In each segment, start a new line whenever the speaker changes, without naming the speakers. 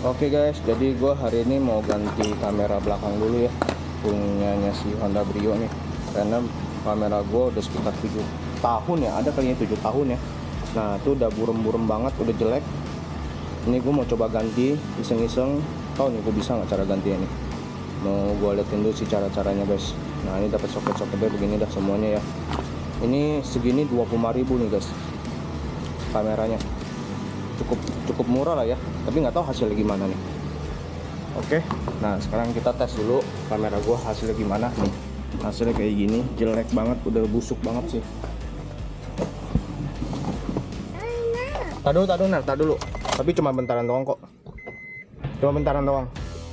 Oke guys, jadi gue hari ini mau ganti kamera belakang dulu ya, punyanya si Honda Brio nih, karena kamera gue udah sekitar 7 tahun ya, ada kayaknya 7 tahun ya. Nah itu udah burem-burem banget, udah jelek. Ini gue mau coba ganti, iseng-iseng. Tahu nih gue bisa nggak cara gantinya nih? Mau gue liatin dulu sih cara-caranya guys. Nah ini dapat soket-soketnya begini dah semuanya ya. Ini segini 25.000 nih guys kameranya. Cukup murah lah ya, tapi nggak tahu hasilnya gimana nih. Oke, nah sekarang kita tes dulu kamera gua hasilnya gimana nih. Hasilnya kayak gini, jelek banget, udah busuk banget sih. Tak dulu. Tapi cuma bentaran doang kok. Cuma bentaran doang.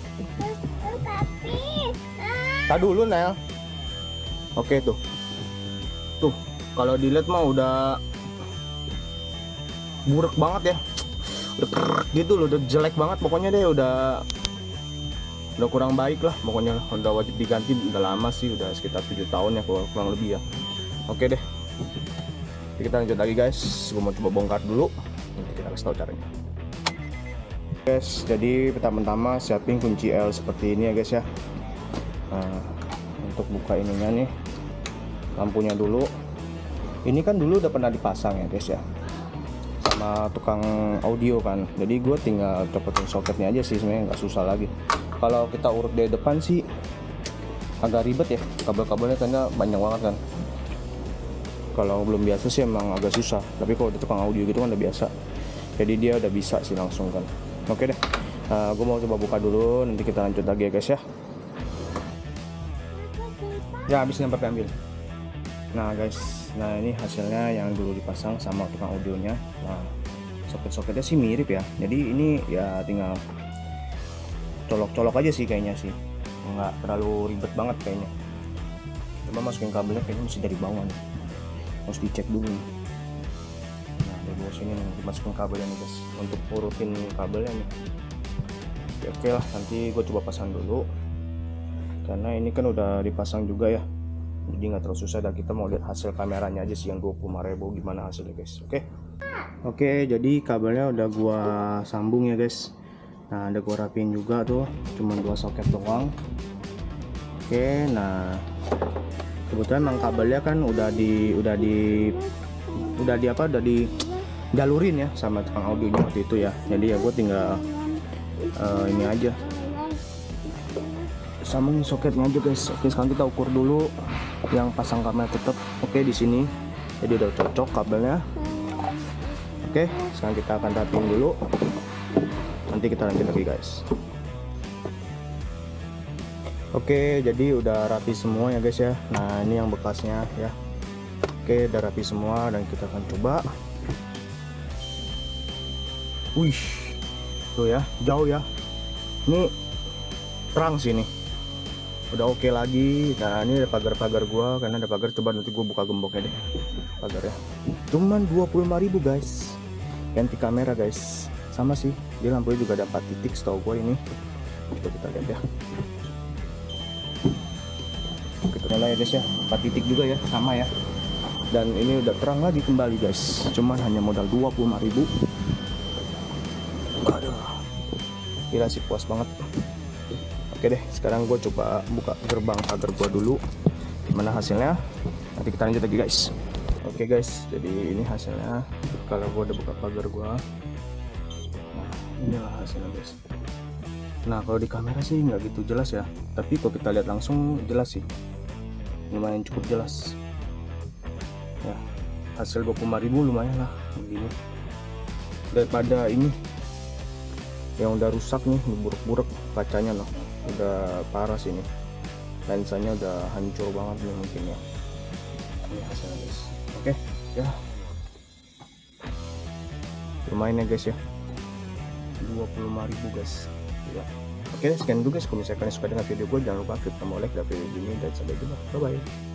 Tak dulu Nel. Oke tuh. Tuh, kalau dilihat mah udah buruk banget ya. Udah gitu loh, udah jelek banget pokoknya deh, udah kurang baik lah pokoknya, udah wajib diganti. Udah lama sih, udah sekitar 7 tahun ya kurang lebih ya. Oke deh, kita lanjut lagi guys. Gue mau coba bongkar dulu, nanti kita kasih tahu caranya guys. Jadi pertama-tama siapin kunci L seperti ini ya guys ya. Nah, untuk buka ininya nih, lampunya dulu. Ini kan dulu udah pernah dipasang ya guys ya, sama tukang audio kan, jadi gue tinggal copotin soketnya aja sih, sebenarnya nggak susah lagi. Kalau kita urut dari depan sih agak ribet ya, kabel-kabelnya karena banyak banget kan. Kalau belum biasa sih emang agak susah, tapi kalau di tukang audio gitu kan udah biasa, jadi dia udah bisa sih langsung kan. Oke deh, gue mau coba buka dulu, nanti kita lanjut lagi ya guys ya. Ya habisnya pakai ambil. Nah guys, nah ini hasilnya yang dulu dipasang sama tukang audionya. Nah soket-soketnya sih mirip ya, jadi ini ya tinggal colok-colok aja sih kayaknya sih, nggak terlalu ribet banget kayaknya. Cuma masukin kabelnya kayaknya mesti dari bawah nih, harus dicek dulu. Nah dari bawah sini nih, dimasukin kabelnya nih guys, untuk urutin kabelnya nih. Oke lah, nanti gue coba pasang dulu, karena ini kan udah dipasang juga ya, jadi nggak terlalu susah. Dan kita mau lihat hasil kameranya aja sih yang 25.000 gimana hasilnya guys. Oke, jadi kabelnya udah gua sambung ya guys. Nah ada gua rapiin juga tuh, cuma 2 soket doang. Oke, nah kebetulan emang kabelnya kan udah dijalurin ya sama tukang audionya waktu itu ya. Jadi ya gue tinggal ini aja, sambung soketnya aja guys. Oke, sekarang kita ukur dulu yang pasang kamera tetap. Oke, di sini jadi udah cocok kabelnya. Oke, sekarang kita akan rapiin dulu, nanti kita lanjut lagi guys. Oke, jadi udah rapi semua ya guys ya. Nah ini yang bekasnya ya. Oke, udah rapi semua dan kita akan coba. Wih, tuh ya, jauh ya. Ini terang sih nih, udah oke lagi. Nah ini ada pagar-pagar gua, karena ada pagar. Coba nanti gua buka gemboknya deh pagarnya. Cuman 25.000 guys, ganti kamera guys. Sama sih, dia lampunya juga ada 4 titik setahu gua ini. Coba kita lihat ya, kita nyala ya guys ya, 4 titik juga ya, sama ya. Dan ini udah terang lagi kembali guys, cuman hanya modal 25.000. Aduh, gila sih, puas banget. Oke deh, sekarang gue coba buka gerbang pagar gue dulu, gimana hasilnya, nanti kita lanjut lagi guys. Oke guys, jadi ini hasilnya kalau gue udah buka pagar gue. Nah inilah hasilnya guys. Nah kalau di kamera sih nggak gitu jelas ya, tapi kalau kita lihat langsung jelas sih, lumayan cukup jelas ya. Hasil 25.000 lumayan lah begini, daripada ini yang udah rusak nih, buruk-buruk kacanya loh, udah parah sih ini, lensanya udah hancur banget nih mungkin ya. Ini hasilnya guys. Oke ya, lumayan ya guys ya, 25.000 guys ya. Oke, sekian dulu guys. Kalau misalkan kalian suka dengan video gue, jangan lupa klik tombol like dan video ini, dan sampai jumpa, bye bye.